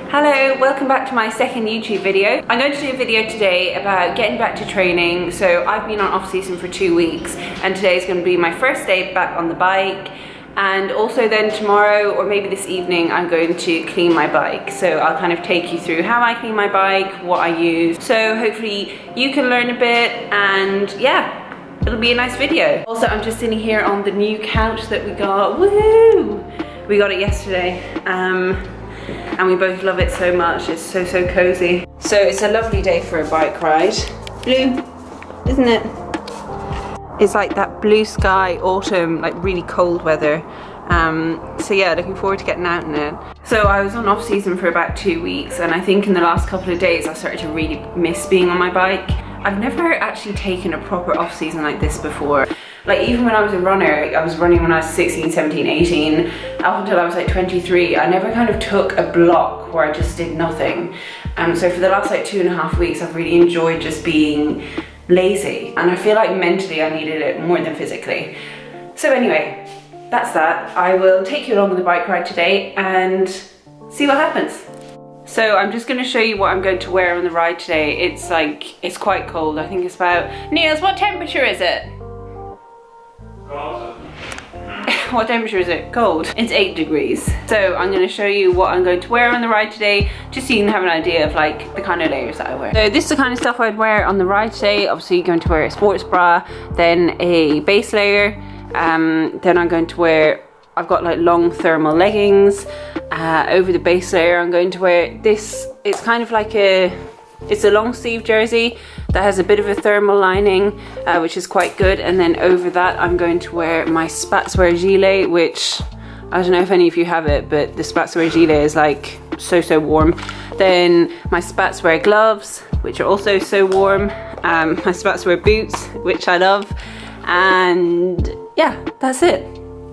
Hello, welcome back to my second YouTube video. I'm going to do a video today about getting back to training. So I've been on off season for 2 weeks and today is going to be my first day back on the bike. And also then tomorrow or maybe this evening I'm going to clean my bike. So I'll kind of take you through how I clean my bike, what I use. So hopefully you can learn a bit and yeah, it'll be a nice video. Also I'm just sitting here on the new couch that we got. Woohoo! We got it yesterday. And we both love it so much. It's so cozy. So it's a lovely day for a bike ride. Blue, isn't it? It's like that blue sky, autumn, like really cold weather. So yeah, looking forward to getting out in it. So I was on off season for about 2 weeks and I think in the last couple of days I started to really miss being on my bike. I've never actually taken a proper off season like this before. Like even when I was a runner, I was running when I was 16, 17, 18, up until I was like 23, I never kind of took a block where I just did nothing. So for the last like 2.5 weeks, I've really enjoyed just being lazy. And I feel like mentally I needed it more than physically. So anyway, that's that. I will take you along on the bike ride today and see what happens. So I'm just going to show you what I'm going to wear on the ride today. It's quite cold. I think it's about... Niels, what temperature is it? What temperature is it? Cold. It's 8 degrees. So I'm going to show you what I'm going to wear on the ride today, just so you can have an idea of like the kind of layers that I wear. So this is the kind of stuff I'd wear on the ride today. Obviously you're going to wear a sports bra, then a base layer, then I'm going to wear, I've got like long thermal leggings. Over the base layer I'm going to wear this, it's kind of like it's a long sleeve jersey that has a bit of a thermal lining, which is quite good. And then over that I'm going to wear my Spatswear gilet, which I don't know if any of you have it, but the Spatswear gilet is like so warm. Then my Spatswear gloves, which are also so warm. My Spatswear boots, which I love. And yeah, that's it.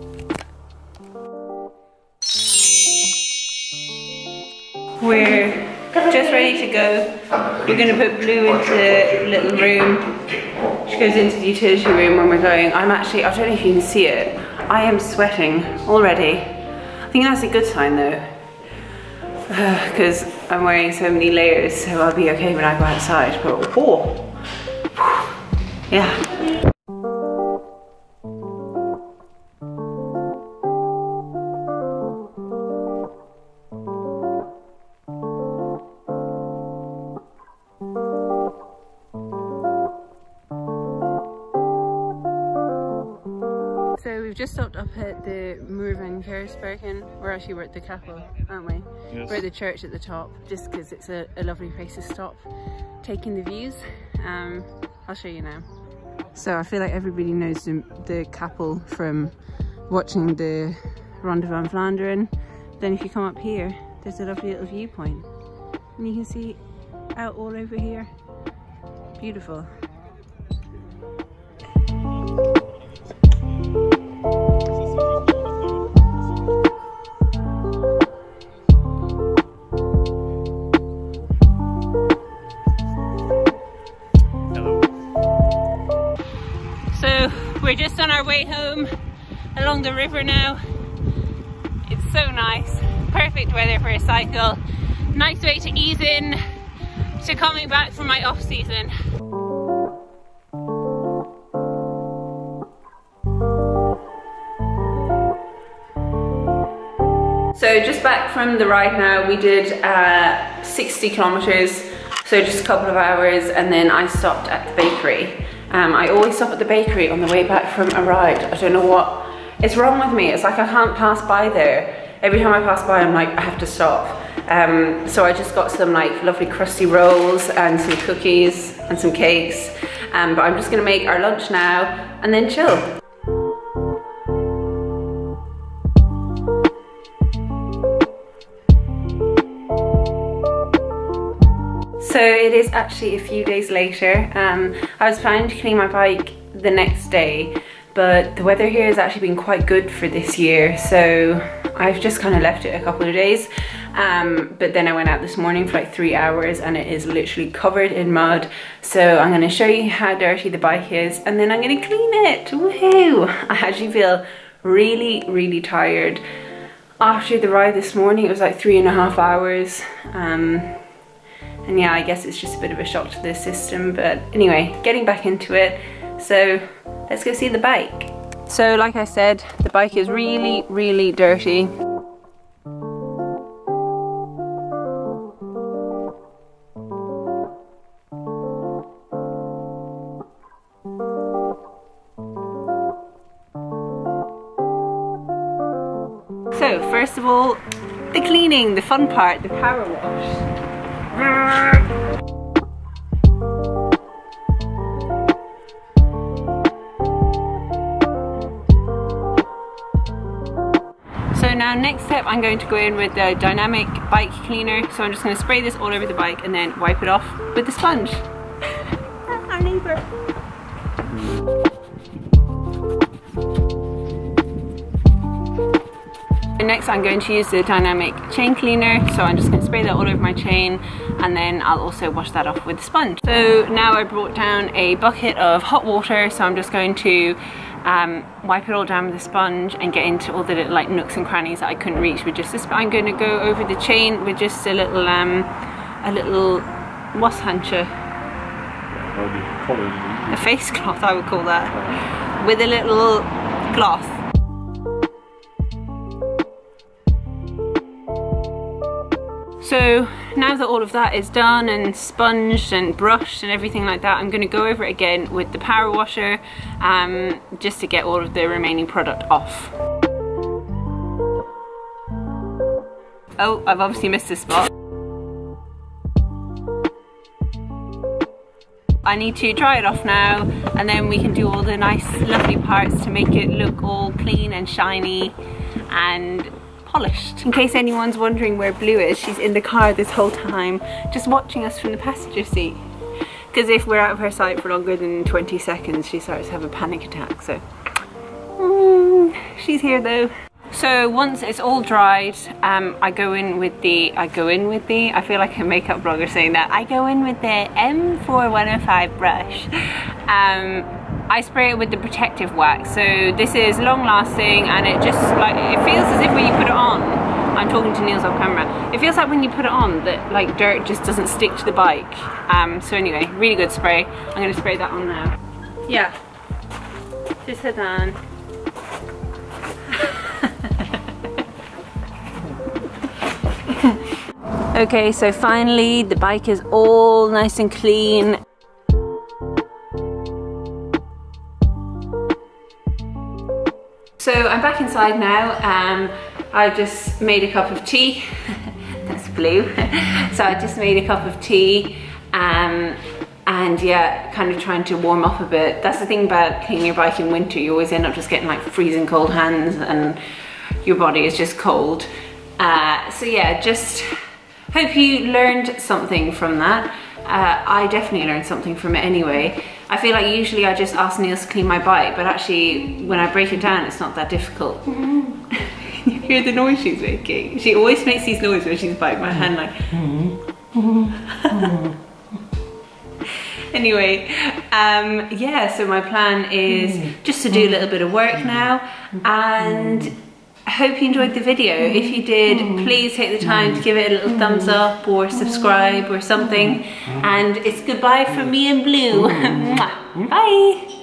We're just ready to go. We're going to put Blue into the little room. She goes into the utility room when we're going. I don't know if you can see it. I am sweating already. I think that's a good sign though. Because I'm wearing so many layers, so I'll be okay when I go outside. But oh, yeah. So we've just stopped up at the Moer van Giersbergen. We're actually at the Kapel, aren't we? Yes. We're at the church at the top, just because it's a lovely place to stop, taking the views. I'll show you now. So I feel like everybody knows the Kapel from watching the Ronde van Vlaanderen. Then if you come up here, there's a lovely little viewpoint. And you can see out all over here. Beautiful. We're just on our way home along the river now. It's so nice. Perfect weather for a cycle. Nice way to ease in to coming back from my off season. So just back from the ride now, we did 60 kilometers, so just a couple of hours, and then I stopped at the bakery. I always stop at the bakery on the way back from a ride. I don't know what is wrong with me. It's like I can't pass by there. Every time I pass by, I'm like, I have to stop. So I just got some like lovely crusty rolls and some cookies and some cakes. But I'm just gonna make our lunch now and then chill. So it is actually a few days later. I was planning to clean my bike the next day, but the weather here has actually been quite good for this year, so I've just kind of left it a couple of days. But then I went out this morning for like 3 hours and it is literally covered in mud. So I'm going to show you how dirty the bike is and then I'm going to clean it. Woohoo! I actually feel really tired. after the ride this morning. It was like 3.5 hours. And yeah, I guess it's just a bit of a shock to the system, but anyway, getting back into it. So let's go see the bike. So like I said, the bike is really, really dirty. So first of all, the cleaning, the fun part, the power wash. So now next step, I'm going to go in with the dynamic bike cleaner. So I'm just going to spray this all over the bike and then wipe it off with the sponge. Our neighbour. Next I'm going to use the dynamic chain cleaner, so I'm just going to spray that all over my chain and then I'll also wash that off with the sponge. So now I brought down a bucket of hot water, so I'm just going to wipe it all down with the sponge and get into all the little like nooks and crannies that I couldn't reach with just this. I'm going to go over the chain with just a little what's handkerchief? A face cloth, I would call that, with a little cloth. So now that all of that is done and sponged and brushed and everything like that, I'm going to go over it again with the power washer just to get all of the remaining product off. Oh, I've obviously missed a spot. I need to dry it off now and then we can do all the nice lovely parts to make it look all clean and shiny and polished. In case anyone's wondering where Blue is, she's in the car this whole time just watching us from the passenger seat, because if we're out of her sight for longer than 20 seconds she starts to have a panic attack. So she's here though. So once it's all dried, I go in with the, I feel like a makeup blogger saying that, I go in with the M4105 brush. I spray it with the protective wax, so this is long lasting and it just like, it feels as if when you put it on, I'm talking to Niels off camera, it feels like when you put it on that like dirt just doesn't stick to the bike. So anyway, really good spray. I'm going to spray that on now. Yeah, just head on. Okay, so finally the bike is all nice and clean. So I'm back inside now. I just made a cup of tea. That's Blue. So I just made a cup of tea and yeah, kind of trying to warm up a bit. That's the thing about cleaning your bike in winter. You always end up just getting like freezing cold hands and your body is just cold. So yeah, just hope you learned something from that. I definitely learned something from it anyway. I feel like usually I just ask Niels to clean my bike, but actually when I break it down it's not that difficult. You hear the noise she's making? She always makes these noises when she's biting my hand like Anyway, yeah, so my plan is just to do a little bit of work now, and I hope you enjoyed the video. If you did, please take the time to give it a little thumbs up or subscribe or something. And it's goodbye from me and Blue. Bye.